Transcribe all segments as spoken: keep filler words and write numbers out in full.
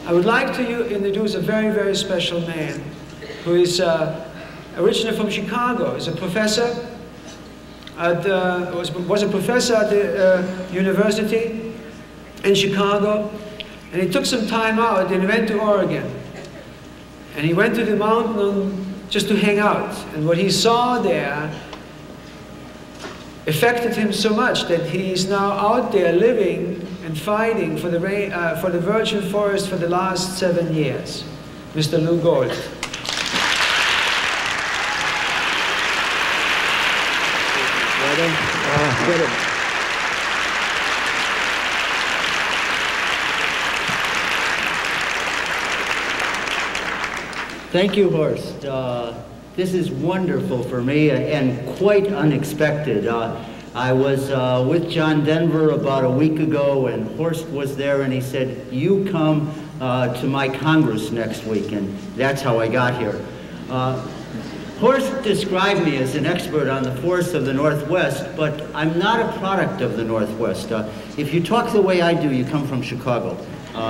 I would like to introduce a very, very special man who is uh, originally from Chicago. He's a professor at, uh, was, was a professor at the uh, university in Chicago, and he took some time out and he went to Oregon. And he went to the mountain just to hang out. And what he saw there affected him so much that he is now out there living and fighting for the, rain, uh, for the virgin forest for the last seven years. Mister Lou Gold. Thank you, Horst. Uh, this is wonderful for me and quite unexpected. Uh, I was uh, with John Denver about a week ago, and Horst was there, and he said, you come uh, to my Congress next week, and that's how I got here. Uh, Horst described me as an expert on the forests of the Northwest, but I'm not a product of the Northwest. Uh, if you talk the way I do, you come from Chicago. Uh,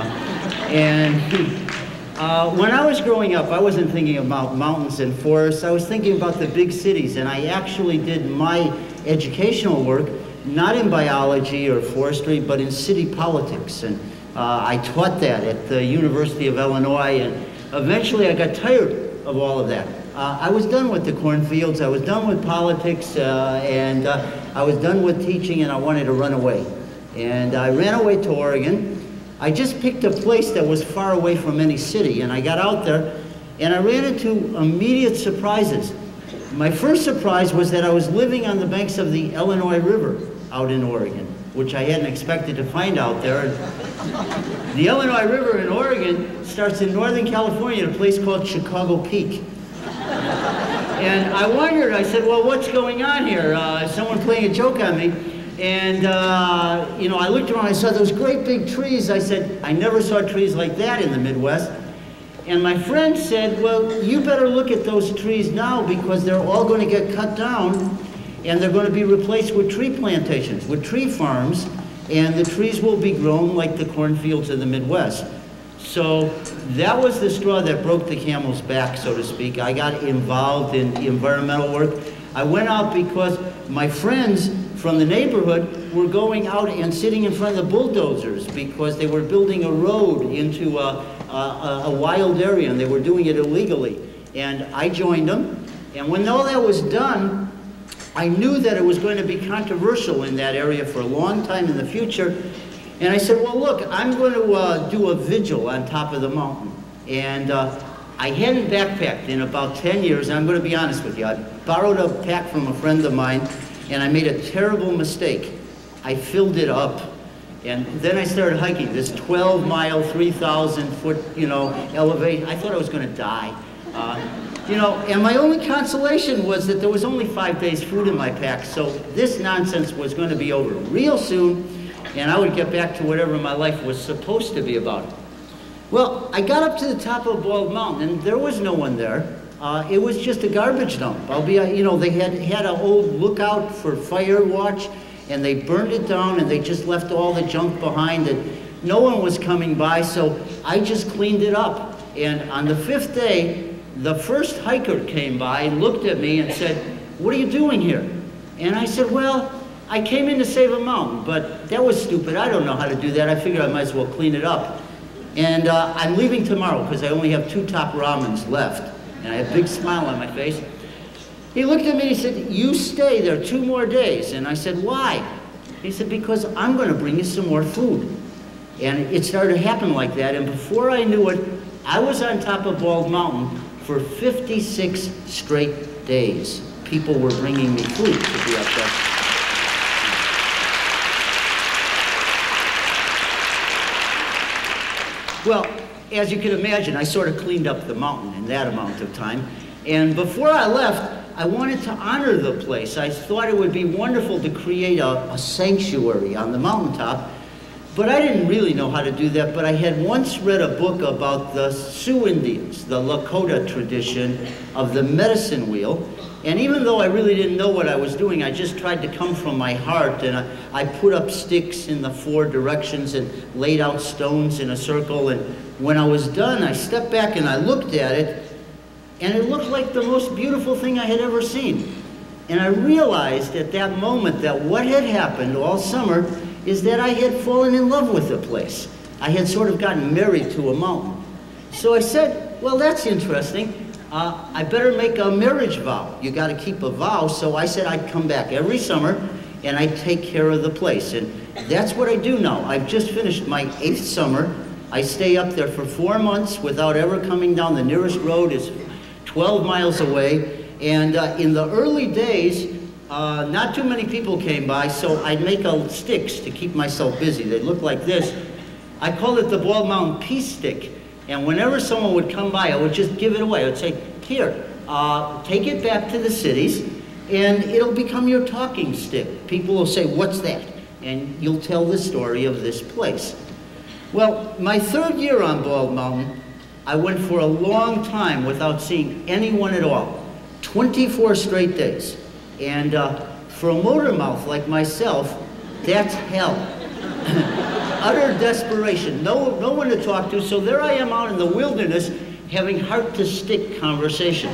and uh, when I was growing up, I wasn't thinking about mountains and forests. I was thinking about the big cities, and I actually did my educational work not in biology or forestry, but in city politics. And uh, I taught that at the University of Illinois, and eventually I got tired of all of that. Uh, I was done with the cornfields, I was done with politics, uh, and uh, I was done with teaching, and I wanted to run away. And I ran away to Oregon. I just picked a place that was far away from any city, and I got out there, and I ran into immediate surprises. My first surprise was that I was living on the banks of the Illinois River out in Oregon, which I hadn't expected to find out there. The Illinois River in Oregon starts in Northern California at a place called Chicago Peak. And I wondered, I said, well, what's going on here? Uh, is someone playing a joke on me? And, uh, you know, I looked around, I saw those great big trees. I said, I never saw trees like that in the Midwest. And my friend said, well, you better look at those trees now because they're all going to get cut down and they're going to be replaced with tree plantations, with tree farms, and the trees will be grown like the cornfields of the Midwest. So that was the straw that broke the camel's back, so to speak. I got involved in environmental work. I went out because my friends from the neighborhood were going out and sitting in front of the bulldozers because they were building a road into a, a, a wild area, and they were doing it illegally. And I joined them, and when all that was done, I knew that it was going to be controversial in that area for a long time in the future. And I said, well, look, I'm going to uh, do a vigil on top of the mountain. And uh, I hadn't backpacked in about ten years, and I'm going to be honest with you. I borrowed a pack from a friend of mine, and I made a terrible mistake. I filled it up, and then I started hiking this twelve mile, three thousand foot, you know, elevation. I thought I was going to die. Uh, you know, and my only consolation was that there was only five days food in my pack, so this nonsense was going to be over real soon, and I would get back to whatever my life was supposed to be about. Well, I got up to the top of Bald Mountain, and there was no one there. Uh, it was just a garbage dump. I'll be, you know, they had had an old lookout for fire watch, and they burned it down, and they just left all the junk behind, and no one was coming by, so I just cleaned it up. And on the fifth day, the first hiker came by and looked at me and said, what are you doing here? And I said, well, I came in to save a mountain, but that was stupid. I don't know how to do that. I figured I might as well clean it up. And uh, I'm leaving tomorrow because I only have two top ramens left. And I had a big smile on my face. He looked at me and he said, you stay there two more days. And I said, why? He said, because I'm going to bring you some more food. And it started to happen like that. And before I knew it, I was on top of Bald Mountain for fifty-six straight days. People were bringing me food to be up there. Well, as you can imagine, I sort of cleaned up the mountain in that amount of time. And before I left, I wanted to honor the place. I thought it would be wonderful to create a, a sanctuary on the mountaintop. But I didn't really know how to do that, but I had once read a book about the Sioux Indians, the Lakota tradition of the medicine wheel. And even though I really didn't know what I was doing, I just tried to come from my heart, and I, I put up sticks in the four directions and laid out stones in a circle and when I was done, I stepped back and I looked at it, and it looked like the most beautiful thing I had ever seen. And I realized at that moment that what had happened all summer is that I had fallen in love with the place. I had sort of gotten married to a mountain. So I said, well, that's interesting. Uh, I better make a marriage vow. You got to keep a vow. So I said I'd come back every summer and I'd take care of the place. And that's what I do now. I've just finished my eighth summer. I stay up there for four months without ever coming down. The nearest road is twelve miles away. And uh, in the early days, uh, not too many people came by, so I'd make a sticks to keep myself busy. They look like this. I called it the Bald Mountain Peace Stick. And whenever someone would come by, I would just give it away. I would say, here, uh, take it back to the cities, and it'll become your talking stick. People will say, what's that? And you'll tell the story of this place. Well, my third year on Bald Mountain, I went for a long time without seeing anyone at all. twenty-four straight days. And uh, for a motor mouth like myself, that's hell. Utter desperation, no, no one to talk to, so there I am out in the wilderness having heart-to-stick conversation.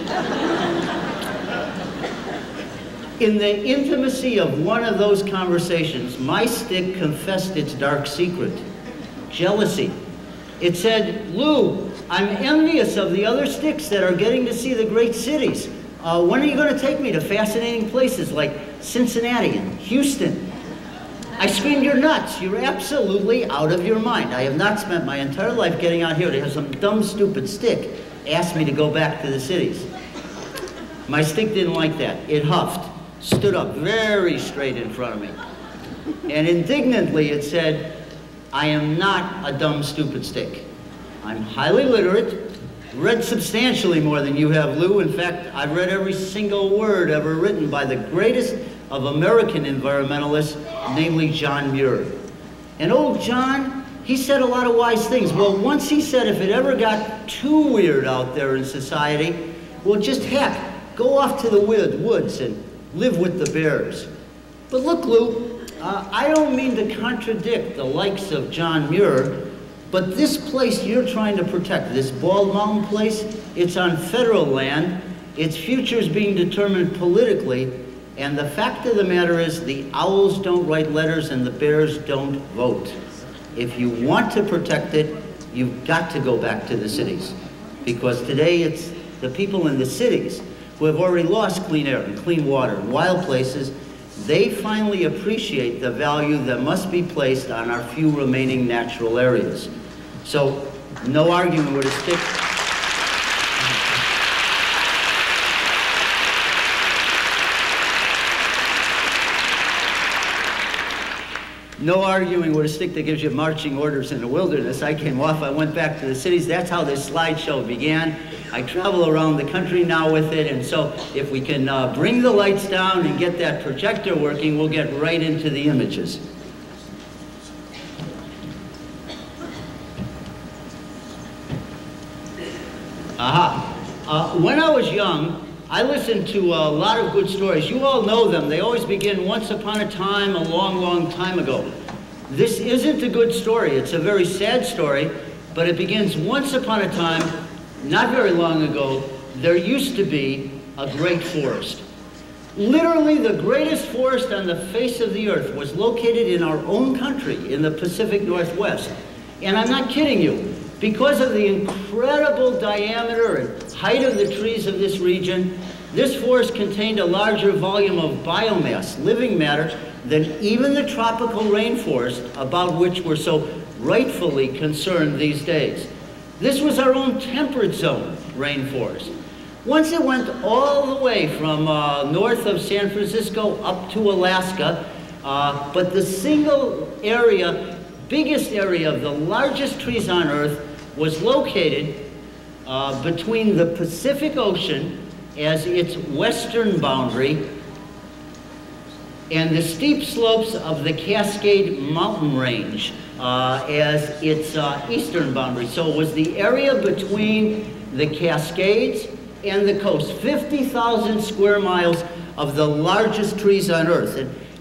In the intimacy of one of those conversations, my stick confessed its dark secret, jealousy. It said, Lou, I'm envious of the other sticks that are getting to see the great cities. Uh, when are you going to take me to fascinating places like Cincinnati and Houston? I screamed, you're nuts. You're absolutely out of your mind. I have not spent my entire life getting out here to have some dumb, stupid stick ask me to go back to the cities. My stick didn't like that. It huffed, stood up very straight in front of me. And indignantly it said, I am not a dumb, stupid stick. I'm highly literate, read substantially more than you have, Lou. In fact, I've read every single word ever written by the greatest of American environmentalists, namely John Muir. And old John, he said a lot of wise things. Well, once he said if it ever got too weird out there in society, well, just heck, go off to the woods and live with the bears. But look, Lou, uh, I don't mean to contradict the likes of John Muir, but this place you're trying to protect, this Bald Mountain place, it's on federal land, its future is being determined politically, and the fact of the matter is the owls don't write letters and the bears don't vote. If you want to protect it, you've got to go back to the cities. Because today it's the people in the cities who have already lost clean air and clean water and wild places, they finally appreciate the value that must be placed on our few remaining natural areas. So, no argument with a stick. No arguing with a stick that gives you marching orders in the wilderness. I came off, I went back to the cities. That's how this slideshow began. I travel around the country now with it, and so if we can uh, bring the lights down and get that projector working, we'll get right into the images. Aha. Uh, when I was young, I listened to a lot of good stories. You all know them. They always begin once upon a time, a long, long time ago. This isn't a good story. It's a very sad story, but it begins once upon a time, not very long ago, there used to be a great forest. Literally the greatest forest on the face of the earth was located in our own country, in the Pacific Northwest. And I'm not kidding you. Because of the incredible diameter and height of the trees of this region, this forest contained a larger volume of biomass, living matter, than even the tropical rainforest about which we're so rightfully concerned these days. This was our own temperate zone rainforest. Once it went all the way from uh, north of San Francisco up to Alaska, uh, but the single area, biggest area of the largest trees on Earth was located uh, between the Pacific Ocean as its western boundary and the steep slopes of the Cascade Mountain Range uh, as its uh, eastern boundary. So it was the area between the Cascades and the coast, fifty thousand square miles of the largest trees on Earth. And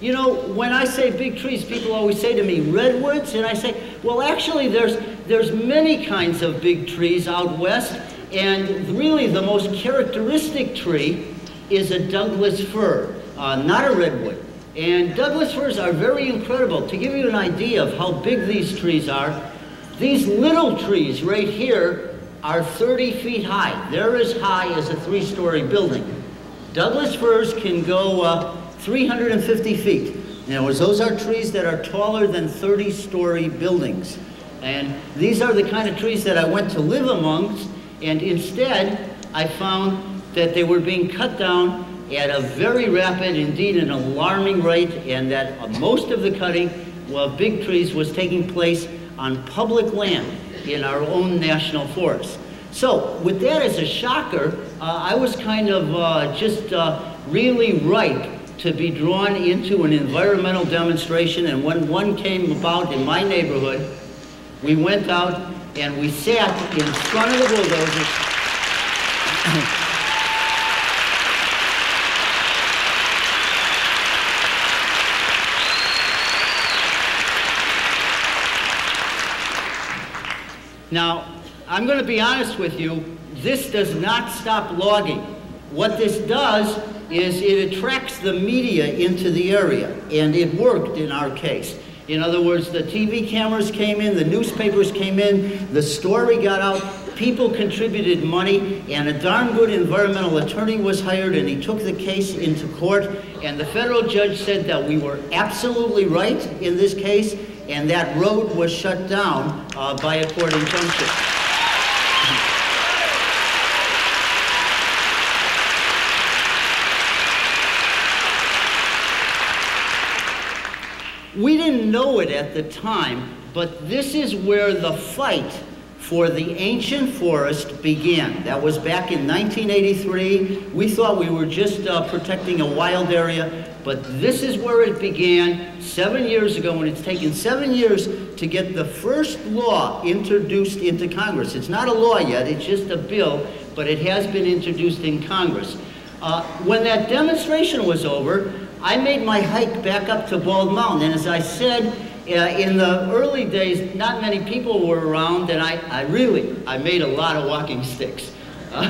You know, when I say big trees, people always say to me, redwoods, and I say, well, actually, there's, there's many kinds of big trees out west, and really the most characteristic tree is a Douglas fir, uh, not a redwood. And Douglas firs are very incredible. To give you an idea of how big these trees are, these little trees right here are thirty feet high. They're as high as a three-story building. Douglas firs can go uh, three hundred fifty feet. In other words, those are trees that are taller than thirty-story buildings. And these are the kind of trees that I went to live amongst, and instead I found that they were being cut down at a very rapid, indeed an alarming rate, and that uh, most of the cutting of big trees was taking place on public land in our own national forest. So with that as a shocker, uh, I was kind of uh, just uh, really ripe to be drawn into an environmental demonstration, and when one came about in my neighborhood, we went out and we sat in front of the bulldozers. Now, I'm going to be honest with you, this does not stop logging. What this does is it attracts the media into the area, and it worked in our case. In other words, the T V cameras came in, the newspapers came in, the story got out, people contributed money, and a darn good environmental attorney was hired, and he took the case into court, and the federal judge said that we were absolutely right in this case, and that road was shut down uh, by a court injunction. We didn't know it at the time, but this is where the fight for the ancient forest began. That was back in nineteen eighty-three. We thought we were just uh, protecting a wild area, but this is where it began seven years ago, and it's taken seven years to get the first law introduced into Congress. It's not a law yet, it's just a bill, but it has been introduced in Congress. Uh, when that demonstration was over, I made my hike back up to Bald Mountain, and as I said, uh, in the early days, not many people were around, and I, I really, I made a lot of walking sticks. Uh,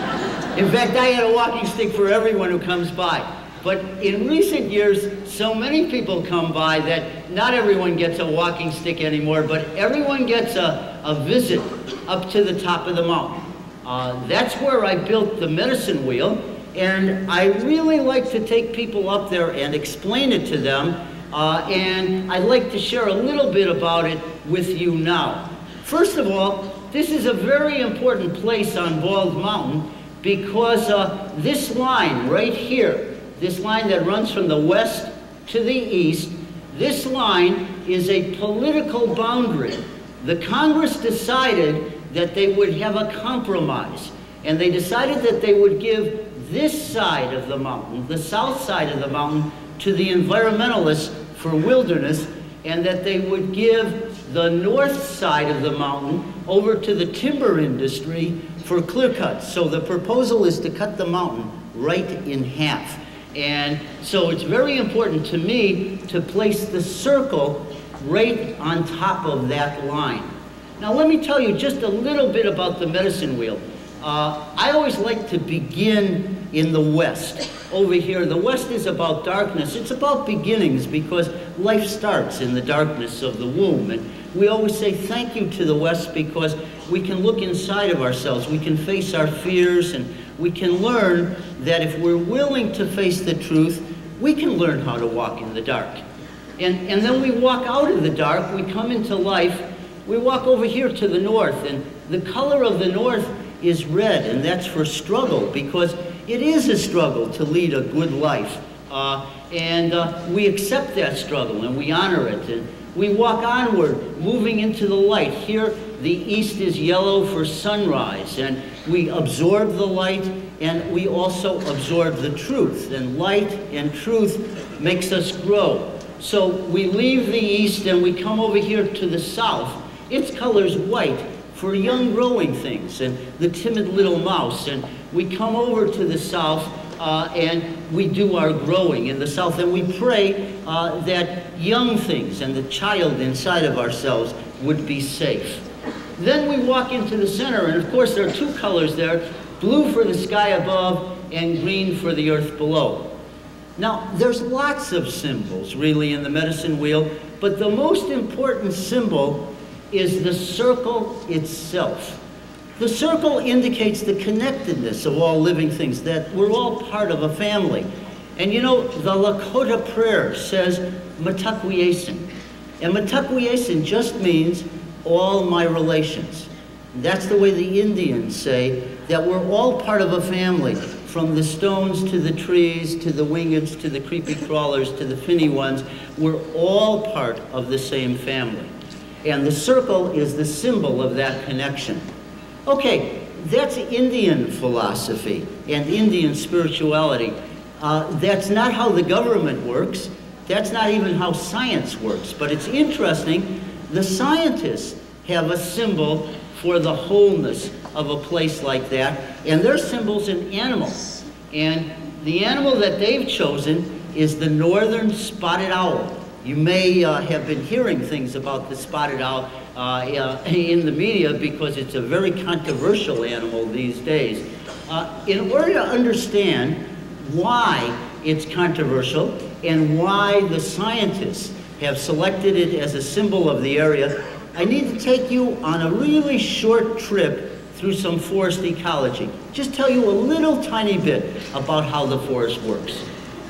in fact, I had a walking stick for everyone who comes by. But in recent years, so many people come by that not everyone gets a walking stick anymore, but everyone gets a, a visit up to the top of the mountain. Uh, that's where I built the medicine wheel, and I really like to take people up there and explain it to them, uh, and I'd like to share a little bit about it with you now. First of all, this is a very important place on Bald Mountain because uh, this line right here, this line that runs from the west to the east, this line is a political boundary. The Congress decided that they would have a compromise, and they decided that they would give this side of the mountain, the south side of the mountain, to the environmentalists for wilderness, and that they would give the north side of the mountain over to the timber industry for clear cuts. So the proposal is to cut the mountain right in half. And so it's very important to me to place the circle right on top of that line. Now let me tell you just a little bit about the medicine wheel. Uh, I always like to begin in the west. Over here, the west is about darkness. It's about beginnings because life starts in the darkness of the womb. And we always say thank you to the west because we can look inside of ourselves. We can face our fears, and we can learn that if we're willing to face the truth, we can learn how to walk in the dark. And, and then we walk out of the dark, we come into life, we walk over here to the north, and the color of the north is red, and that's for struggle, because it is a struggle to lead a good life. Uh, and uh, we accept that struggle, and we honor it, and we walk onward, moving into the light. Here, the east is yellow for sunrise, and we absorb the light, and we also absorb the truth, and light and truth makes us grow. So we leave the east and we come over here to the south. Its color's white for young growing things and the timid little mouse, and we come over to the south uh, and we do our growing in the South, and we pray uh, that young things and the child inside of ourselves would be safe. Then we walk into the center, and of course there are two colors there, blue for the sky above and green for the earth below. Now, there's lots of symbols really in the medicine wheel, but the most important symbol is the circle itself. The circle indicates the connectedness of all living things, that we're all part of a family. And you know, the Lakota prayer says, Matakwiesin. And Matakwiesin just means all my relations. That's the way the Indians say that we're all part of a family, from the stones to the trees, to the wingeds, to the creepy crawlers, to the finny ones. We're all part of the same family. And the circle is the symbol of that connection. Okay, that's Indian philosophy and Indian spirituality. Uh, that's not how the government works. That's not even how science works. But it's interesting, the scientists have a symbol for the wholeness of a place like that, and their symbol's an animal. And the animal that they've chosen is the northern spotted owl. You may uh, have been hearing things about the spotted owl uh, uh, in the media because it's a very controversial animal these days. Uh, in order to understand why it's controversial and why the scientists have selected it as a symbol of the area, I need to take you on a really short trip through some forest ecology. Just tell you a little tiny bit about how the forest works.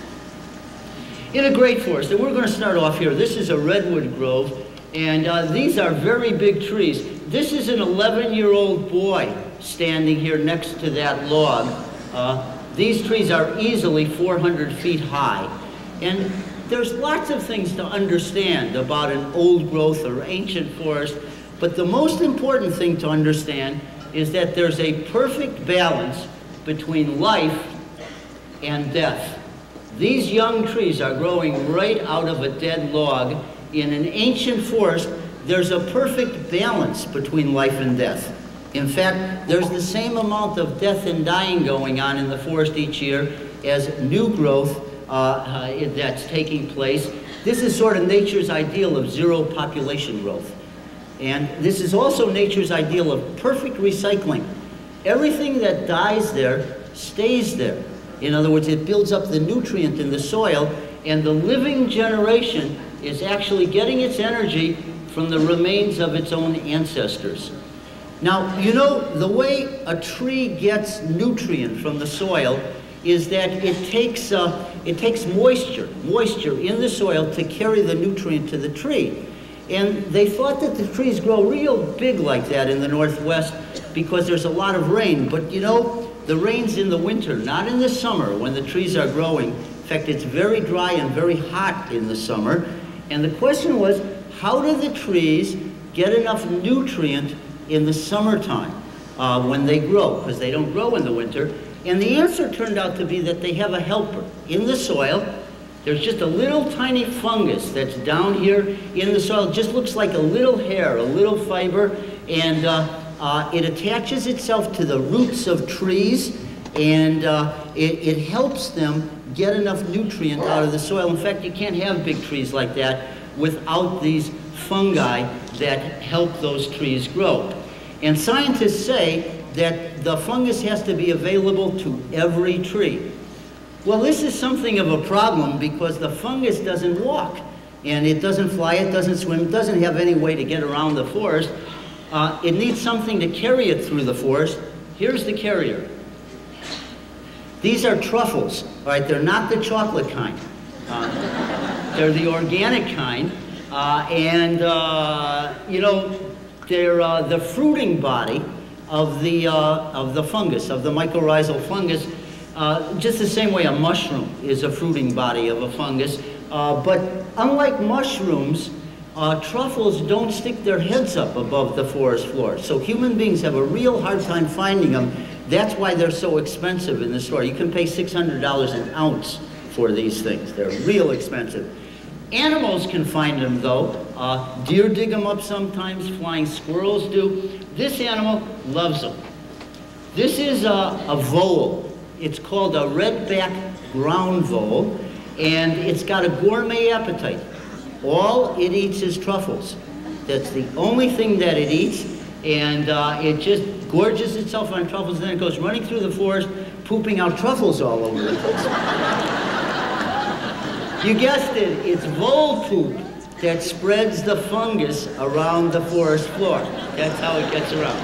In a great forest, and we're going to start off here. This is a redwood grove, and uh, these are very big trees. This is an eleven-year-old boy standing here next to that log. Uh, these trees are easily four hundred feet high. And there's lots of things to understand about an old growth or ancient forest, but the most important thing to understand is that there's a perfect balance between life and death. These young trees are growing right out of a dead log. In an ancient forest, there's a perfect balance between life and death. In fact, there's the same amount of death and dying going on in the forest each year as new growth uh, uh, that's taking place. This is sort of nature's ideal of zero population growth. And this is also nature's ideal of perfect recycling. Everything that dies there stays there. In other words, it builds up the nutrient in the soil, and the living generation is actually getting its energy from the remains of its own ancestors. Now, you know, the way a tree gets nutrient from the soil is that it takes, uh, it takes moisture, moisture in the soil to carry the nutrient to the tree. And they thought that the trees grow real big like that in the Northwest because there's a lot of rain. But you know, the rain's in the winter, not in the summer when the trees are growing. In fact, it's very dry and very hot in the summer. And the question was, how do the trees get enough nutrient in the summertime uh, when they grow? Because they don't grow in the winter. And the answer turned out to be that they have a helper in the soil. There's just a little tiny fungus that's down here in the soil. It just looks like a little hair, a little fiber, and uh, uh, it attaches itself to the roots of trees, and uh, it, it helps them get enough nutrient out of the soil. In fact, you can't have big trees like that without these fungi that help those trees grow. And scientists say that the fungus has to be available to every tree. Well, this is something of a problem because the fungus doesn't walk, and it doesn't fly, it doesn't swim, it doesn't have any way to get around the forest. Uh, it needs something to carry it through the forest. Here's the carrier. These are truffles, right? They're not the chocolate kind. Uh, they're the organic kind, uh, and uh, you know, they're uh, the fruiting body of the, uh, of the fungus, of the mycorrhizal fungus. Uh, just the same way a mushroom is a fruiting body of a fungus. Uh, but unlike mushrooms, uh, truffles don't stick their heads up above the forest floor. So human beings have a real hard time finding them. That's why they're so expensive in the store. You can pay six hundred dollars an ounce for these things. They're real expensive. Animals can find them though. Uh, deer dig them up sometimes, flying squirrels do. This animal loves them. This is a, a vole. It's called a redback ground vole, and it's got a gourmet appetite. All it eats is truffles. That's the only thing that it eats, and uh, it just gorges itself on truffles, and then it goes running through the forest, pooping out truffles all over the place. You guessed it, it's vole poop that spreads the fungus around the forest floor. That's how it gets around.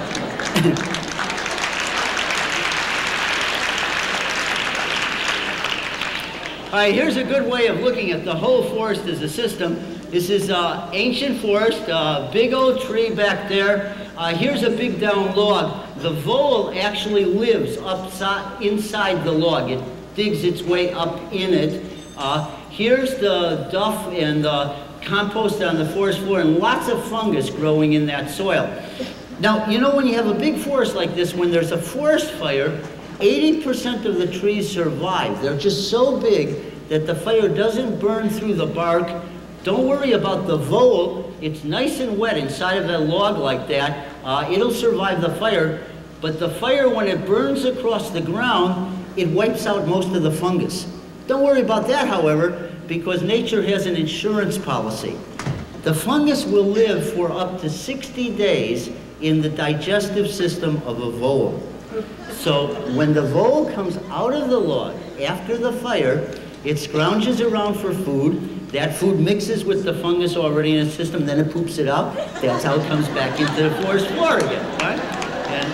All right, here's a good way of looking at the whole forest as a system. This is uh, ancient forest, uh, big old tree back there. Uh, here's a big down log. The vole actually lives upside, inside the log. It digs its way up in it. Uh, here's the duff and the compost on the forest floor, and lots of fungus growing in that soil. Now, you know, when you have a big forest like this, when there's a forest fire, eighty percent of the trees survive. They're just so big that the fire doesn't burn through the bark. Don't worry about the vole. It's nice and wet inside of a log like that. Uh, it'll survive the fire, but the fire, when it burns across the ground, it wipes out most of the fungus. Don't worry about that, however, because nature has an insurance policy. The fungus will live for up to sixty days in the digestive system of a vole. So when the vole comes out of the log after the fire, it scrounges around for food. That food mixes with the fungus already in its system, then it poops it out. That's how it comes back into the forest floor again, right? And,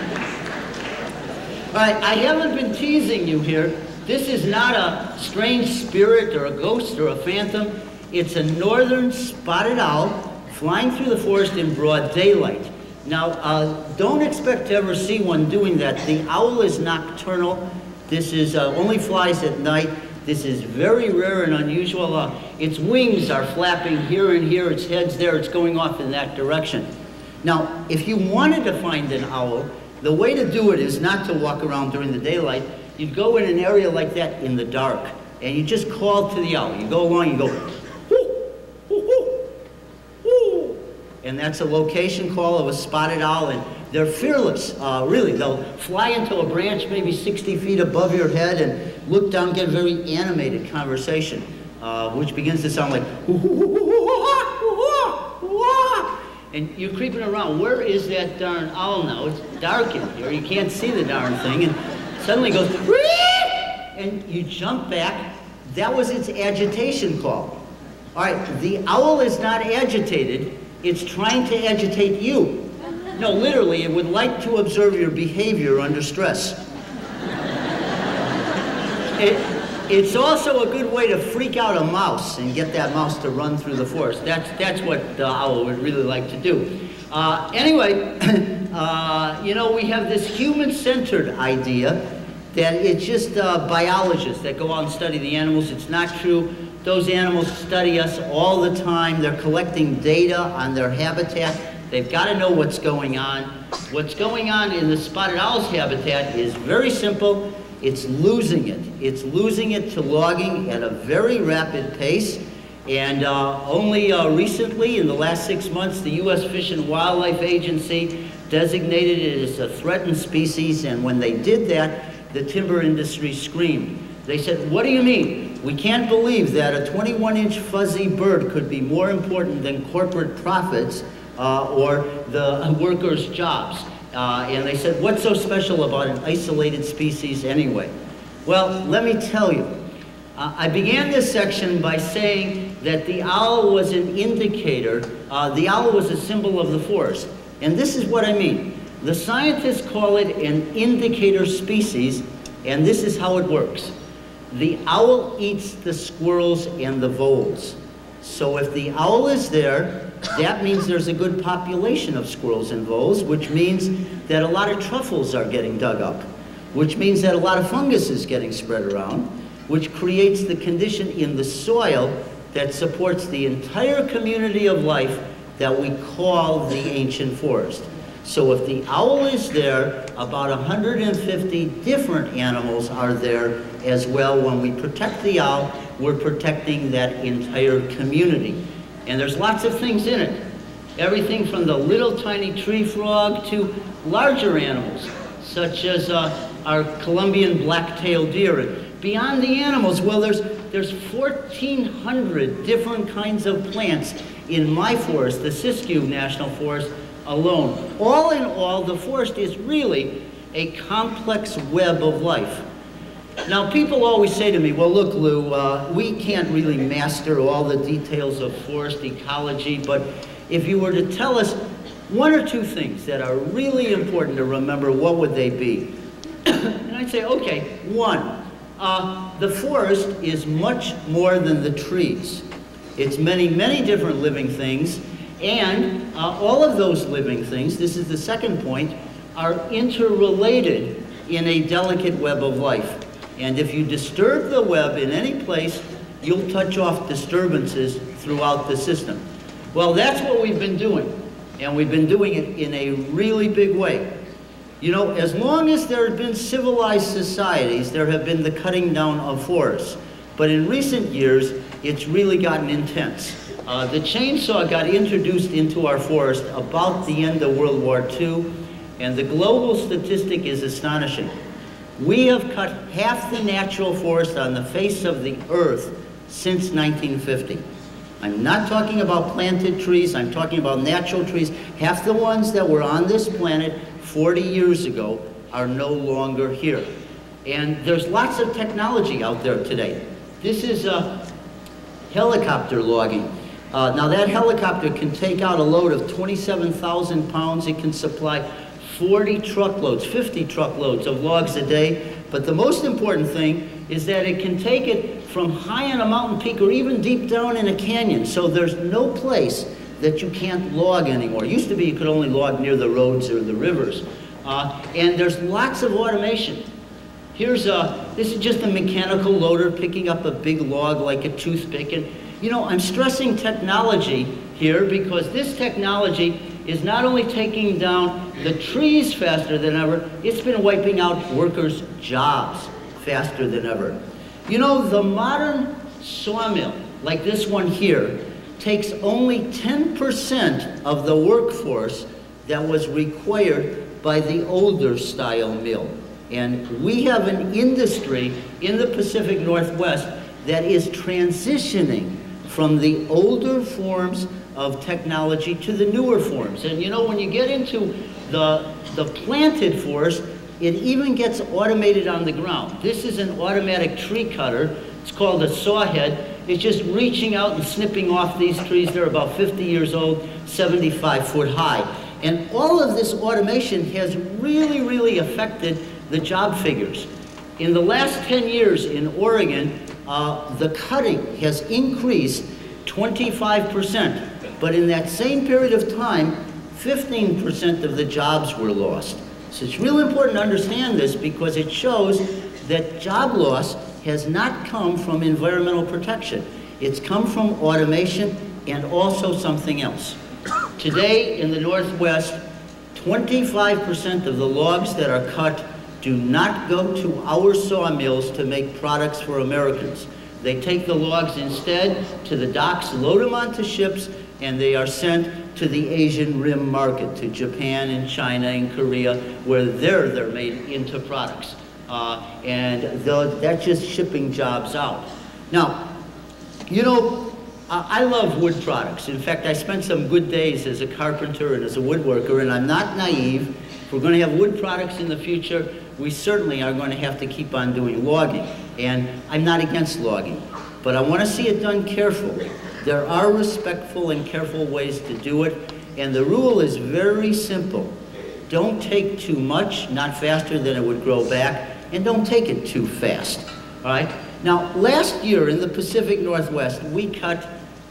all right, I haven't been teasing you here. This is not a strange spirit or a ghost or a phantom. It's a northern spotted owl flying through the forest in broad daylight. Now, uh, don't expect to ever see one doing that. The owl is nocturnal. This is uh, only flies at night. This is very rare and unusual. Uh, its wings are flapping here and here. Its head's there. It's going off in that direction. Now, if you wanted to find an owl, the way to do it is not to walk around during the daylight. You'd go in an area like that in the dark, and you just call to the owl. You go along, you go, whoo, whoo, whoo, whoo. And that's a location call of a spotted owl, and they're fearless, uh, really. They'll fly into a branch maybe sixty feet above your head and look down, get a very animated conversation, uh, which begins to sound like, whoo, whoo, whoo, whoo, whoo, whoo, whoo. And you're creeping around. Where is that darn owl now? It's dark in here. You can't see the darn thing. And suddenly it goes, and you jump back. That was its agitation call. All right, the owl is not agitated. It's trying to agitate you. No, literally, it would like to observe your behavior under stress. It, it's also a good way to freak out a mouse and get that mouse to run through the forest. That's, that's what the owl would really like to do. Uh, anyway, uh, you know, we have this human-centered idea that it's just uh, biologists that go out and study the animals. It's not true. Those animals study us all the time. They're collecting data on their habitat. They've got to know what's going on. What's going on in the spotted owl's habitat is very simple. It's losing it. It's losing it to logging at a very rapid pace. And uh, only uh, recently, in the last six months, the U S Fish and Wildlife Agency designated it as a threatened species. And when they did that, the timber industry screamed. They said, what do you mean? We can't believe that a twenty-one inch fuzzy bird could be more important than corporate profits uh, or the workers' jobs. Uh, and they said, what's so special about an isolated species anyway? Well, let me tell you. Uh, I began this section by saying that the owl was an indicator. Uh, the owl was a symbol of the forest. And this is what I mean. The scientists call it an indicator species, and this is how it works. The owl eats the squirrels and the voles. So if the owl is there, that means there's a good population of squirrels and voles, which means that a lot of truffles are getting dug up, which means that a lot of fungus is getting spread around, which creates the condition in the soil that supports the entire community of life that we call the ancient forest. So if the owl is there, about one hundred fifty different animals are there as well. When we protect the owl, we're protecting that entire community. And there's lots of things in it. Everything from the little tiny tree frog to larger animals, such as uh, our Colombian black-tailed deer. And beyond the animals, well, there's, there's fourteen hundred different kinds of plants in my forest, the Siskiyou National Forest alone. All in all, the forest is really a complex web of life. Now, people always say to me, well, look, Lou, uh, we can't really master all the details of forest ecology, but if you were to tell us one or two things that are really important to remember, what would they be? And I'd say, okay, one, uh, the forest is much more than the trees. It's many, many different living things, and uh, all of those living things, this is the second point, are interrelated in a delicate web of life. And if you disturb the web in any place, you'll touch off disturbances throughout the system. Well, that's what we've been doing, and we've been doing it in a really big way. You know, as long as there have been civilized societies, there have been the cutting down of forests. But in recent years, it's really gotten intense. Uh, the chainsaw got introduced into our forest about the end of World War Two, and the global statistic is astonishing. We have cut half the natural forest on the face of the earth since nineteen fifty. I'm not talking about planted trees, I'm talking about natural trees. Half the ones that were on this planet forty years ago are no longer here. And there's lots of technology out there today. This is uh, helicopter logging. Uh, now that helicopter can take out a load of twenty-seven thousand pounds. It can supply forty truckloads, fifty truckloads of logs a day. But the most important thing is that it can take it from high on a mountain peak or even deep down in a canyon. So there's no place that you can't log anymore. It used to be you could only log near the roads or the rivers. Uh, and there's lots of automation. Here's a, this is just a mechanical loader picking up a big log like a toothpick. And you know, I'm stressing technology here because this technology is not only taking down the trees faster than ever, it's been wiping out workers' jobs faster than ever. You know, the modern sawmill, like this one here, takes only ten percent of the workforce that was required by the older style mill. And we have an industry in the Pacific Northwest that is transitioning from the older forms of technology to the newer forms. And you know, when you get into the, the planted forest, it even gets automated on the ground. This is an automatic tree cutter. It's called a sawhead. It's just reaching out and snipping off these trees. They're about fifty years old, seventy-five foot high. And all of this automation has really, really affected the job figures. In the last ten years in Oregon, uh, the cutting has increased twenty-five percent. But in that same period of time, fifteen percent of the jobs were lost. So it's really important to understand this because it shows that job loss has not come from environmental protection. It's come from automation and also something else. Today in the Northwest, twenty-five percent of the logs that are cut do not go to our sawmills to make products for Americans. They take the logs instead to the docks, load them onto ships, and they are sent to the Asian Rim market, to Japan and China and Korea, where there they're made into products. Uh, and the, that's just shipping jobs out. Now, you know, uh, I love wood products. In fact, I spent some good days as a carpenter and as a woodworker, and I'm not naive. If we're going to have wood products in the future, we certainly are going to have to keep on doing logging. And I'm not against logging, but I want to see it done carefully. There are respectful and careful ways to do it, and the rule is very simple. Don't take too much, not faster than it would grow back, and don't take it too fast, all right? Now, last year in the Pacific Northwest, we cut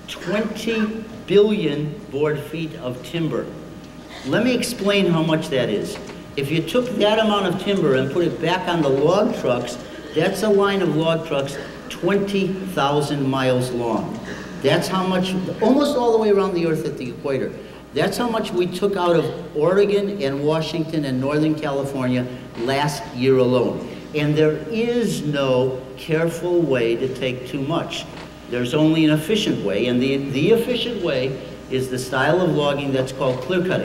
twenty billion board feet of timber. Let me explain how much that is. If you took that amount of timber and put it back on the log trucks, that's a line of log trucks twenty thousand miles long. That's how much, almost all the way around the earth at the equator. That's how much we took out of Oregon and Washington and Northern California last year alone. And there is no careful way to take too much. There's only an efficient way, and the, the efficient way is the style of logging that's called clear cutting.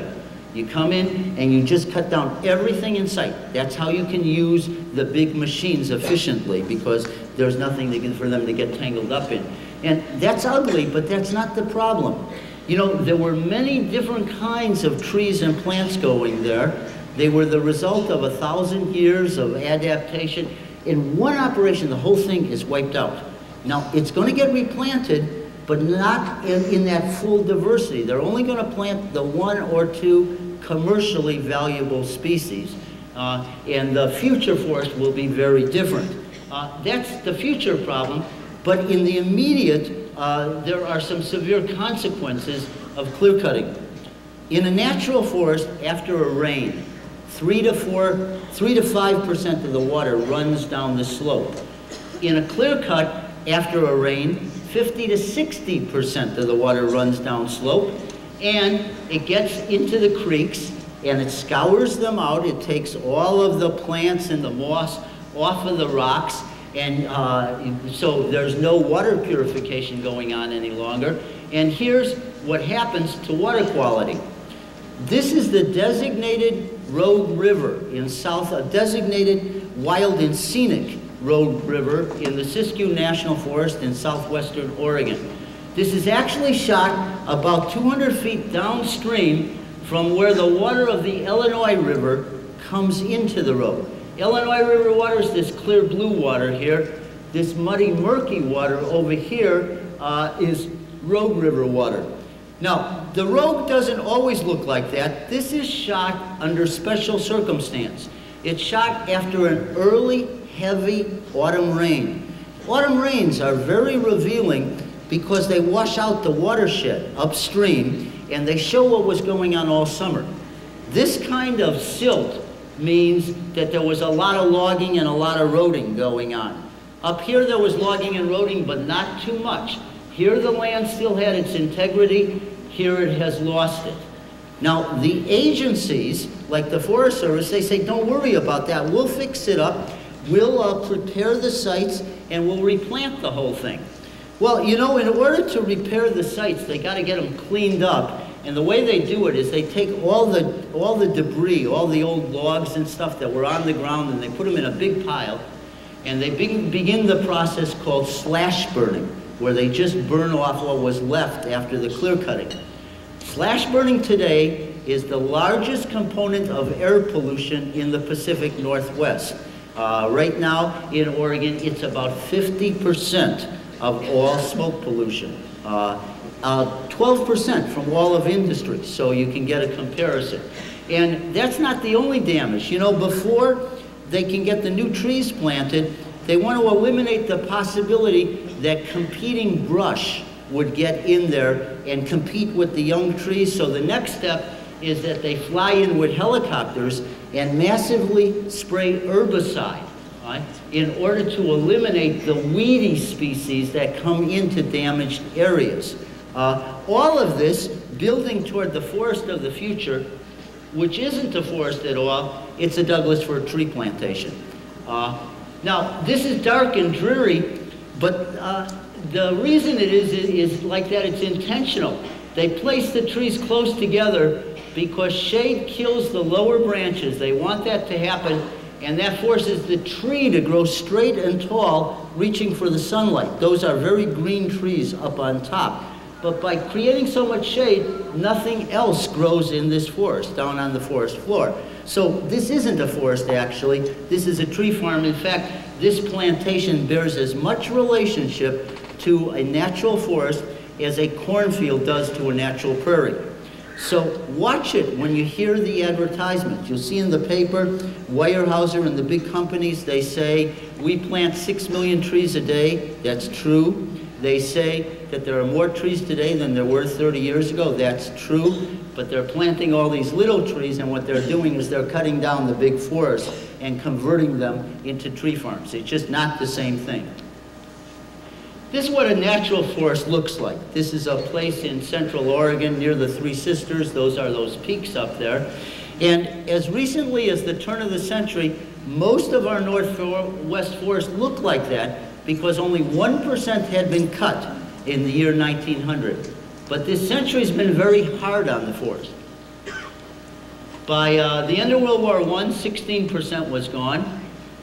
You come in and you just cut down everything in sight. That's how you can use the big machines efficiently, because there's nothing to, for them to get tangled up in. And that's ugly, but that's not the problem. You know, there were many different kinds of trees and plants going there. They were the result of a thousand years of adaptation. In one operation, the whole thing is wiped out. Now, it's going to get replanted, but not in, in that full diversity. They're only going to plant the one or two commercially valuable species. Uh, and the future forest will be very different. Uh, that's the future problem, but in the immediate, uh, there are some severe consequences of clear cutting. In a natural forest, after a rain, three to four, three to five percent of the water runs down the slope. In a clear cut, after a rain, fifty to sixty percent of the water runs down slope, and it gets into the creeks, and it scours them out. It takes all of the plants and the moss off of the rocks, and uh, so there's no water purification going on any longer. And here's what happens to water quality. This is the designated Rogue River in South, a designated wild and scenic Rogue River in the Siskiyou National Forest in southwestern Oregon. This is actually shot about two hundred feet downstream from where the water of the Illinois River comes into the road. Illinois River water is this clear blue water here. This muddy, murky water over here uh, is Rogue River water. Now, the Rogue doesn't always look like that. This is shot under special circumstance. It's shot after an early, heavy autumn rain. Autumn rains are very revealing because they wash out the watershed upstream, and they show what was going on all summer. This kind of silt means that there was a lot of logging and a lot of roading going on. Up here there was logging and roading, but not too much. Here the land still had its integrity. Here it has lost it. Now, the agencies, like the Forest Service, they say, don't worry about that. We'll fix it up. We'll uh, prepare the sites, and we'll replant the whole thing. Well, you know, in order to repair the sites, they got to get them cleaned up. And the way they do it is they take all the, all the debris, all the old logs and stuff that were on the ground, and they put them in a big pile. And they be begin the process called slash burning, where they just burn off what was left after the clear cutting. Slash burning today is the largest component of air pollution in the Pacific Northwest. Uh, right now in Oregon, it's about fifty percent of all smoke pollution. Uh, uh, twelve percent from all of industry, so you can get a comparison. And that's not the only damage. You know, before they can get the new trees planted, they want to eliminate the possibility that competing brush would get in there and compete with the young trees. So the next step is that they fly in with helicopters and massively spray herbicide, right, in order to eliminate the weedy species that come into damaged areas. Uh, all of this building toward the forest of the future, which isn't a forest at all, it's a Douglas fir tree plantation. Uh, now, this is dark and dreary, but uh, the reason it is, is like that, it's intentional. They place the trees close together because shade kills the lower branches. They want that to happen, and that forces the tree to grow straight and tall, reaching for the sunlight. Those are very green trees up on top. But by creating so much shade, nothing else grows in this forest, down on the forest floor. So this isn't a forest, actually. This is a tree farm. In fact, this plantation bears as much relationship to a natural forest as a cornfield does to a natural prairie. So watch it when you hear the advertisement. You'll see in the paper, Weyerhaeuser and the big companies, they say, we plant six million trees a day. That's true. They say that there are more trees today than there were thirty years ago. That's true. But they're planting all these little trees, and what they're doing is they're cutting down the big forests and converting them into tree farms. It's just not the same thing. This is what a natural forest looks like. This is a place in central Oregon near the Three Sisters. Those are those peaks up there. And as recently as the turn of the century, most of our northwest forests looked like that because only one percent had been cut in the year nineteen hundred. But this century's been very hard on the forest. By uh, the end of World War One, sixteen percent was gone.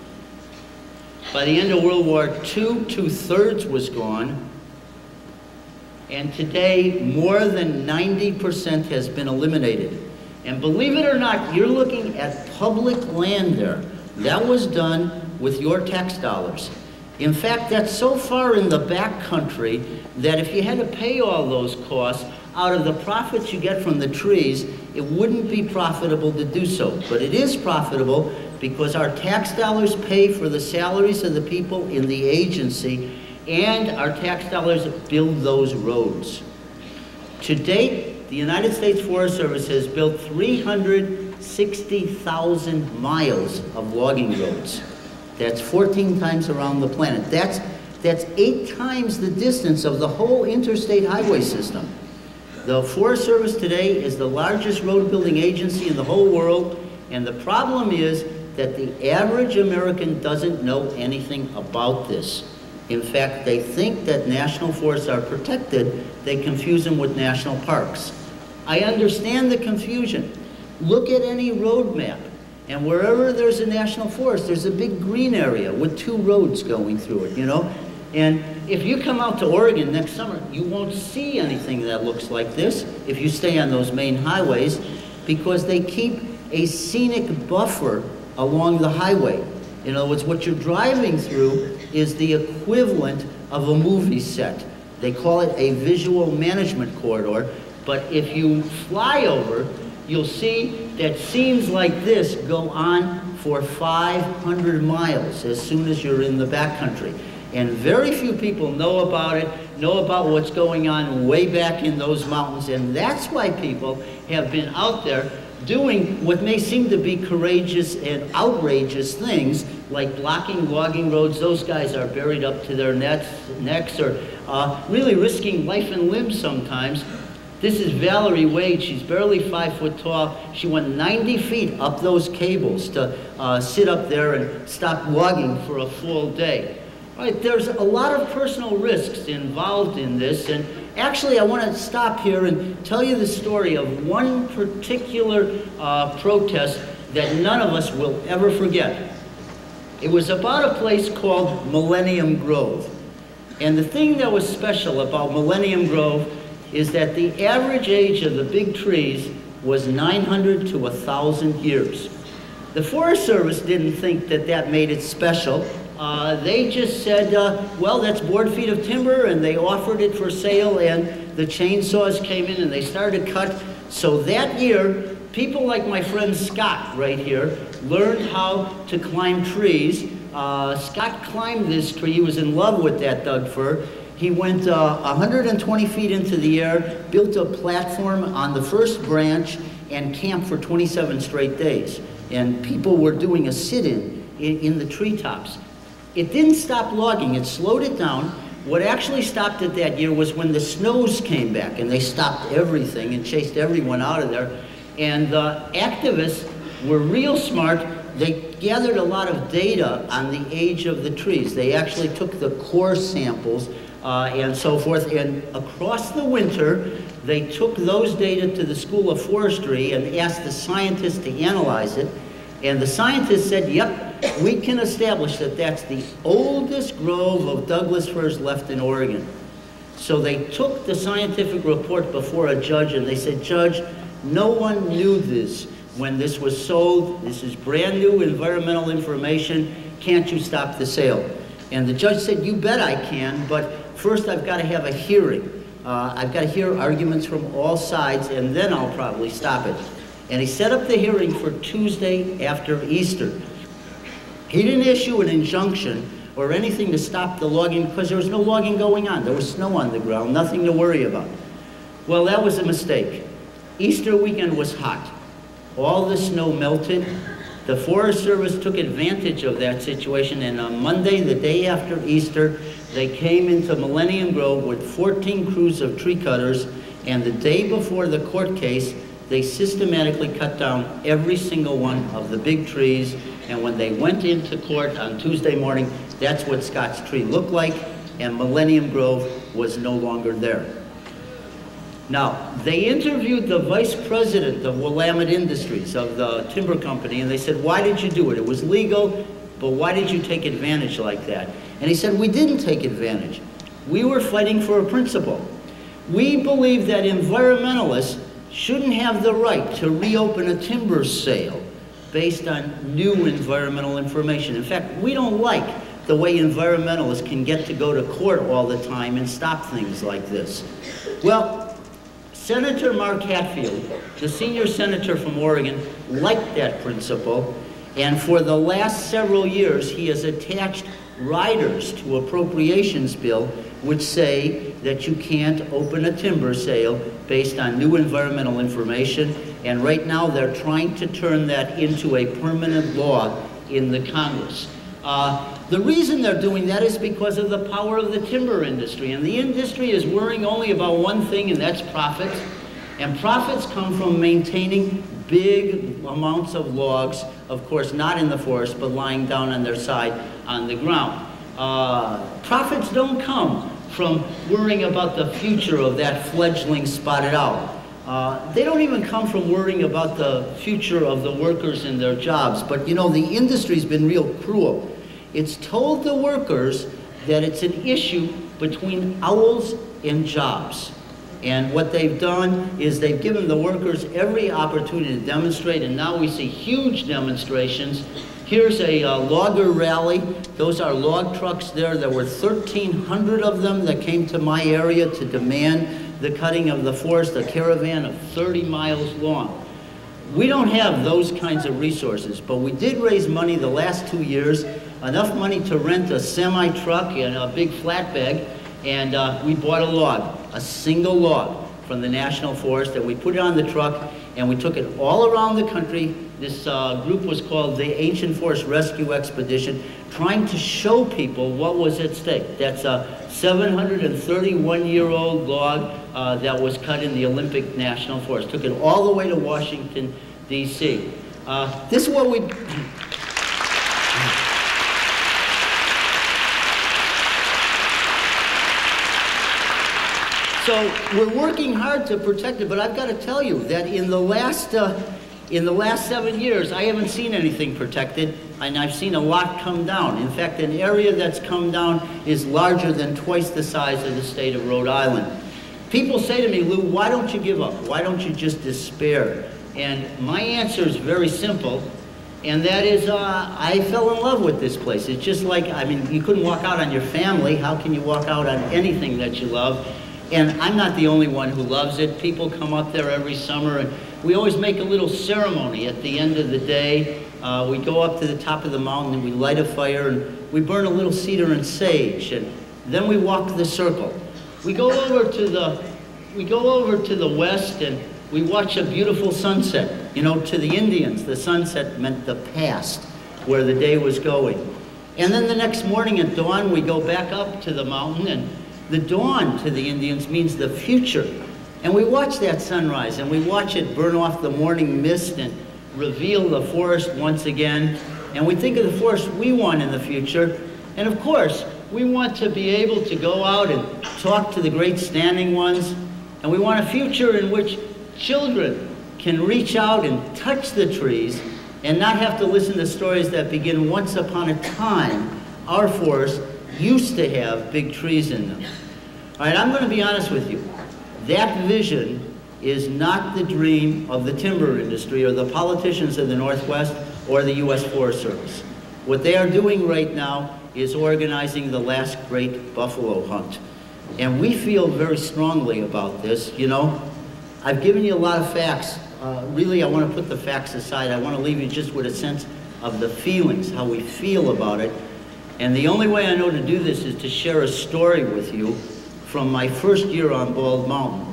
By the end of World War Two, two-thirds was gone. And today, more than ninety percent has been eliminated. And believe it or not, you're looking at public land there. That was done with your tax dollars. In fact, that's so far in the back country that if you had to pay all those costs out of the profits you get from the trees, it wouldn't be profitable to do so. But it is profitable because our tax dollars pay for the salaries of the people in the agency, and our tax dollars build those roads. To date, the United States Forest Service has built three hundred sixty thousand miles of logging roads. That's fourteen times around the planet. That's, that's eight times the distance of the whole interstate highway system. The Forest Service today is the largest road building agency in the whole world, and the problem is that the average American doesn't know anything about this. In fact, they think that national forests are protected. They confuse them with national parks. I understand the confusion. Look at any road map, and wherever there's a national forest, there's a big green area with two roads going through it, you know? And if you come out to Oregon next summer, you won't see anything that looks like this if you stay on those main highways, because they keep a scenic buffer along the highway. In other words, what you're driving through is the equivalent of a movie set. They call it a visual management corridor, but if you fly over, you'll see that scenes like this go on for five hundred miles as soon as you're in the backcountry. And very few people know about it, know about what's going on way back in those mountains, and that's why people have been out there doing what may seem to be courageous and outrageous things, like blocking logging roads. Those guys are buried up to their nets, necks, or uh, really risking life and limb sometimes. This is Valerie Wade. She's barely five foot tall. She went ninety feet up those cables to uh, sit up there and stop logging for a full day. All right, there's a lot of personal risks involved in this, and actually I want to stop here and tell you the story of one particular uh, protest that none of us will ever forget. It was about a place called Millennium Grove. And the thing that was special about Millennium Grove is that the average age of the big trees was nine hundred to one thousand years. The Forest Service didn't think that that made it special. Uh, they just said, uh, well, that's board feet of timber, and they offered it for sale, and the chainsaws came in and they started to cut. So that year, people like my friend Scott right here learned how to climb trees. Uh, Scott climbed this tree. He was in love with that Doug fir. He went uh, one hundred twenty feet into the air, built a platform on the first branch, and camped for twenty-seven straight days. And people were doing a sit-in in, in the treetops. It didn't stop logging, it slowed it down. What actually stopped it that year was when the snows came back, and they stopped everything and chased everyone out of there. And the activists were real smart. They gathered a lot of data on the age of the trees. They actually took the core samples uh, and so forth, and across the winter, they took those data to the School of Forestry and asked the scientists to analyze it. And the scientists said, yep, we can establish that that's the oldest grove of Douglas firs left in Oregon. So they took the scientific report before a judge, and they said, Judge, no one knew this when this was sold. This is brand new environmental information. Can't you stop the sale? And the judge said, you bet I can, but first I've got to have a hearing. Uh, I've got to hear arguments from all sides, and then I'll probably stop it. And he set up the hearing for Tuesday after Easter. He didn't issue an injunction or anything to stop the logging because there was no logging going on. There was snow on the ground, nothing to worry about. Well, that was a mistake. Easter weekend was hot. All the snow melted. The Forest Service took advantage of that situation, and on Monday, the day after Easter, they came into Millennium Grove with fourteen crews of tree cutters, and the day before the court case, they systematically cut down every single one of the big trees, and when they went into court on Tuesday morning, that's what Scott's tree looked like, and Millennium Grove was no longer there. Now, they interviewed the vice president of Willamette Industries, of the timber company, and they said, why did you do it? It was legal, but why did you take advantage like that? And he said, we didn't take advantage. We were fighting for a principle. We believe that environmentalists shouldn't have the right to reopen a timber sale based on new environmental information. In fact, we don't like the way environmentalists can get to go to court all the time and stop things like this. Well, Senator Mark Hatfield, the senior senator from Oregon, liked that principle, and for the last several years he has attached riders to appropriations bill which say that you can't open a timber sale based on new environmental information, and right now they're trying to turn that into a permanent law in the Congress. Uh, the reason they're doing that is because of the power of the timber industry, and the industry is worrying only about one thing, and that's profits. And profits come from maintaining big amounts of logs, of course not in the forest, but lying down on their side on the ground. Uh, profits don't come from worrying about the future of that fledgling spotted owl. Uh, they don't even come from worrying about the future of the workers and their jobs. But you know, the industry's been real cruel. It's told the workers that it's an issue between owls and jobs. And what they've done is they've given the workers every opportunity to demonstrate, and now we see huge demonstrations. Here's a uh, logger rally. Those are log trucks there. There were thirteen hundred of them that came to my area to demand the cutting of the forest, a caravan of thirty miles long. We don't have those kinds of resources, but we did raise money the last two years, enough money to rent a semi-truck and a big flatbed, and uh, we bought a log, a single log from the National Forest, and we put it on the truck, and we took it all around the country. This uh, group was called the Ancient Forest Rescue Expedition, trying to show people what was at stake. That's a seven hundred thirty-one year old log uh, that was cut in the Olympic National Forest. Took it all the way to Washington, D C Uh, this is what we... So we're working hard to protect it, but I've got to tell you that in the last uh, in the last seven years, I haven't seen anything protected, and I've seen a lot come down. In fact, an area that's come down is larger than twice the size of the state of Rhode Island. People say to me, Lou, why don't you give up? Why don't you just despair? And my answer is very simple, and that is uh, I fell in love with this place. It's just like, I mean, you couldn't walk out on your family. How can you walk out on anything that you love? And I'm not the only one who loves it. People come up there every summer, and we always make a little ceremony at the end of the day. Uh, we go up to the top of the mountain and we light a fire and we burn a little cedar and sage, and then we walk the circle. We go over to the, we go over to the west and we watch a beautiful sunset. You know, to the Indians, the sunset meant the past, where the day was going. And then the next morning at dawn, we go back up to the mountain, and the dawn to the Indians means the future. And we watch that sunrise, and we watch it burn off the morning mist and reveal the forest once again. And we think of the forest we want in the future. And of course, we want to be able to go out and talk to the great standing ones. And we want a future in which children can reach out and touch the trees and not have to listen to stories that begin once upon a time. Our forest used to have big trees in them. All right, I'm going to be honest with you. That vision is not the dream of the timber industry or the politicians of the Northwest or the U S Forest Service. What they are doing right now is organizing the last great buffalo hunt. And we feel very strongly about this. You know, I've given you a lot of facts. Uh, really, I want to put the facts aside. I want to leave you just with a sense of the feelings, how we feel about it. And the only way I know to do this is to share a story with you from my first year on Bald Mountain.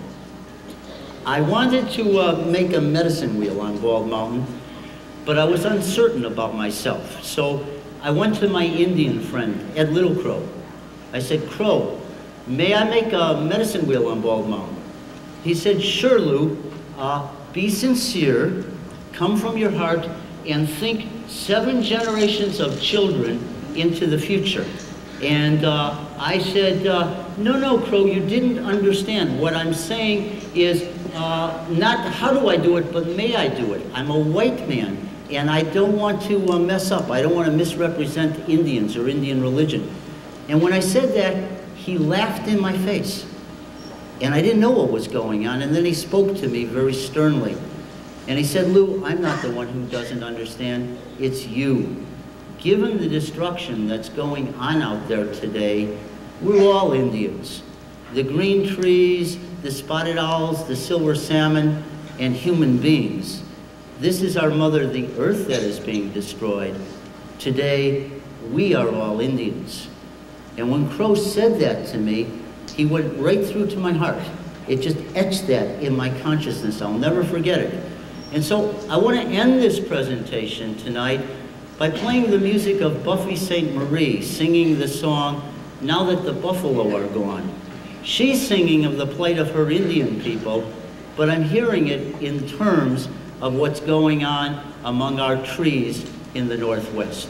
I wanted to uh, make a medicine wheel on Bald Mountain, but I was uncertain about myself. So I went to my Indian friend, Ed Little Crow. I said, Crow, may I make a medicine wheel on Bald Mountain? He said, sure, Lou. Uh, be sincere, come from your heart, and think seven generations of children into the future. And uh, I said, uh, no, no, Crow, you didn't understand. What I'm saying is uh, not how do I do it, but may I do it? I'm a white man, and I don't want to uh, mess up. I don't want to misrepresent Indians or Indian religion. And when I said that, he laughed in my face. And I didn't know what was going on, and then he spoke to me very sternly. And he said, Lou, I'm not the one who doesn't understand, it's you. Given the destruction that's going on out there today, we're all Indians. The green trees, the spotted owls, the silver salmon, and human beings. This is our mother, the earth, that is being destroyed. Today, we are all Indians. And when Crow said that to me, he went right through to my heart. It just etched that in my consciousness. I'll never forget it. And so I want to end this presentation tonight by playing the music of Buffy Sainte Marie, singing the song, Now That the Buffalo Are Gone. She's singing of the plight of her Indian people, but I'm hearing it in terms of what's going on among our trees in the Northwest.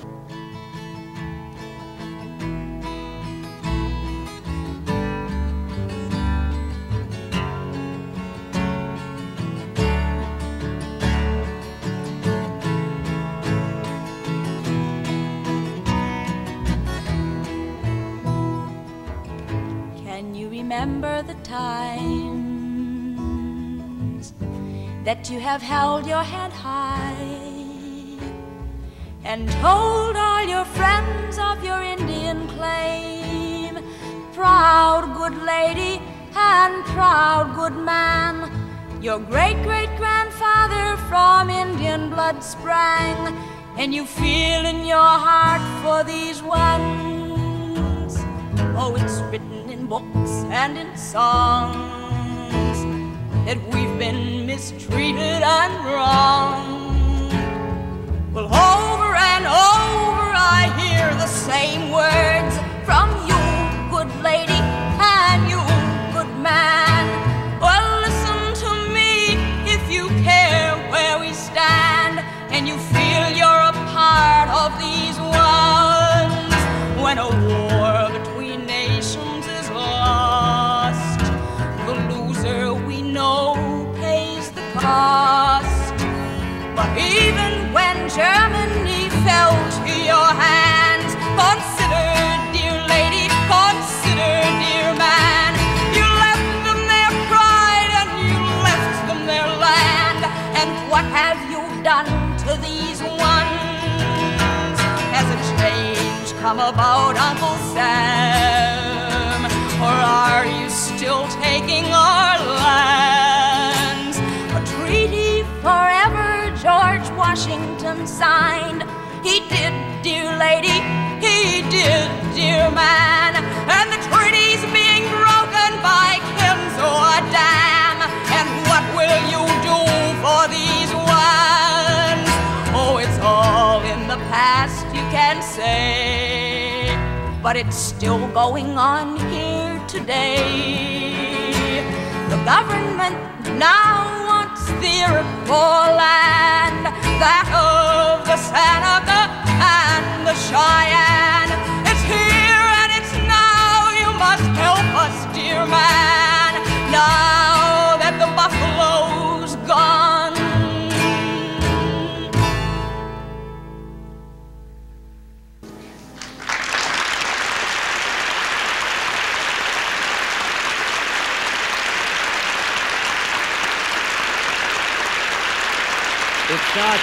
Remember the times that you have held your head high and told all your friends of your Indian claim. Proud good lady and proud good man, your great-great-grandfather from Indian blood sprang, and you feel in your heart for these ones. Oh, it's written in books and in songs that we've been mistreated and wronged. Well, over and over I hear the same words from you, good lady, and you, good man. Well, listen to me if you care where we stand and you feel you're a part of these ones. When a war between nations is lost, the loser we know pays the cost. But even when Germany fell to your hands, consider, dear lady, consider, dear man, you left them their pride and you left them their land. And what have you done to these ones? Has a change come about, Uncle Sam? Or are you still taking our lands? A treaty forever George Washington signed. He did, dear lady, he did, dear man. And the treaty's being broken by Kenzoa Dam. And what will you do for these ones? Oh, it's all in the past, you can say, but it's still going on here today. The government now wants the Iroquois land, that of the Seneca and the Cheyenne. It's here and it's now, you must help us, dear man, now that the buffalo's gone. It's not,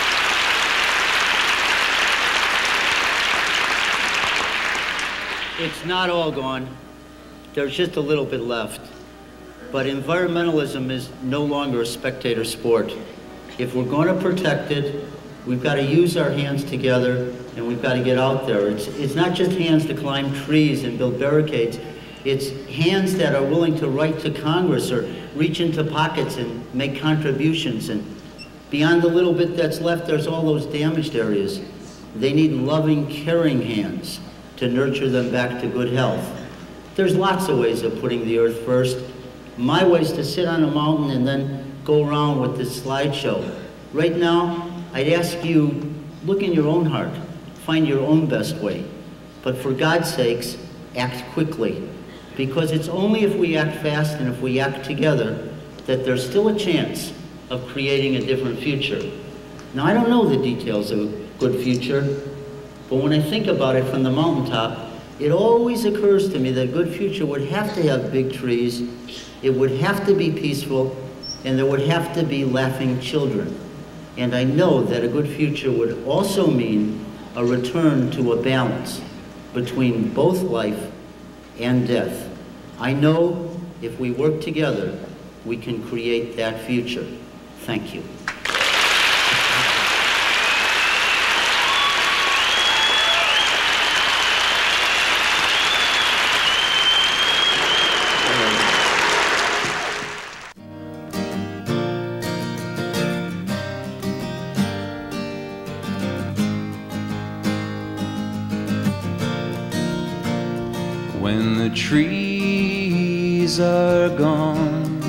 it's not all gone. There's just a little bit left. But environmentalism is no longer a spectator sport. If we're going to protect it, we've got to use our hands together and we've got to get out there. It's, it's not just hands to climb trees and build barricades. It's hands that are willing to write to Congress or reach into pockets and make contributions. And beyond the little bit that's left, there's all those damaged areas. They need loving, caring hands to nurture them back to good health. There's lots of ways of putting the earth first. My way is to sit on a mountain and then go around with this slideshow. Right now, I'd ask you, look in your own heart, find your own best way. But for God's sakes, act quickly, because it's only if we act fast and if we act together that there's still a chance of creating a different future. Now, I don't know the details of a good future, but when I think about it from the mountaintop, it always occurs to me that a good future would have to have big trees, it would have to be peaceful, and there would have to be laughing children. And I know that a good future would also mean a return to a balance between both life and death. I know if we work together, we can create that future. Thank you. When the trees are gone,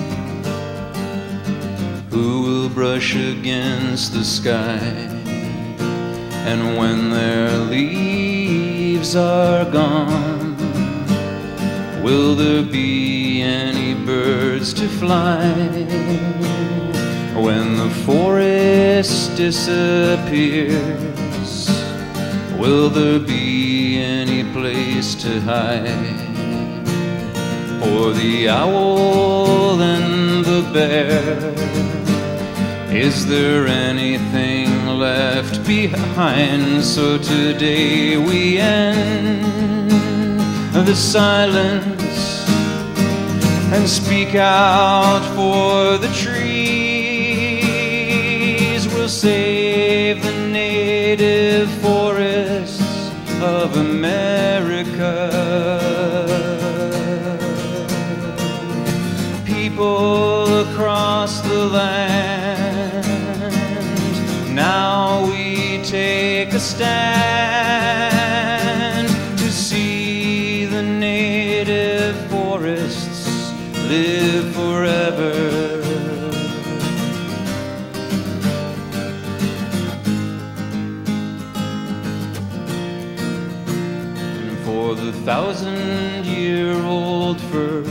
who will brush against the sky? And when their leaves are gone, will there be any birds to fly? When the forest disappears, will there be any place to hide? For the owl and the bear, is there anything left behind? So today we end the silence and speak out for the trees. We'll save the native forests of America. People across the land, now we take a stand to see the native forests live forever. And for the thousand-year-old fir,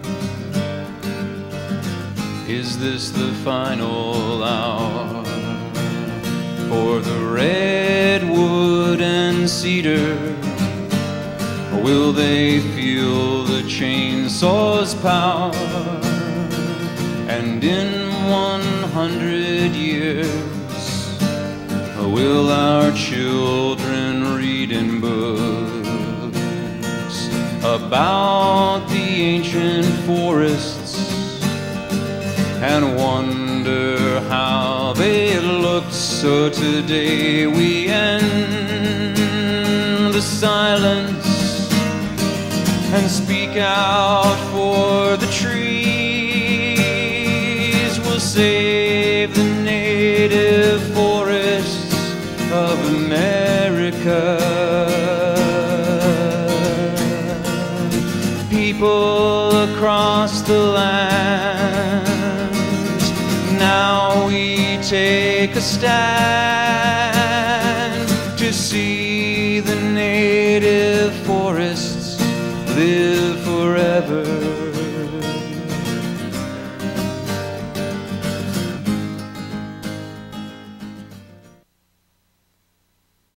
is this the final hour? For the redwood and cedar, will they feel the chainsaw's power? And in one hundred years, will our children read in books about the ancient forests and wonder how they looked? So today we end the silence and speak out for the trees. We'll save the native forests of America. People across the land, now we take a stand to see the native forests live forever.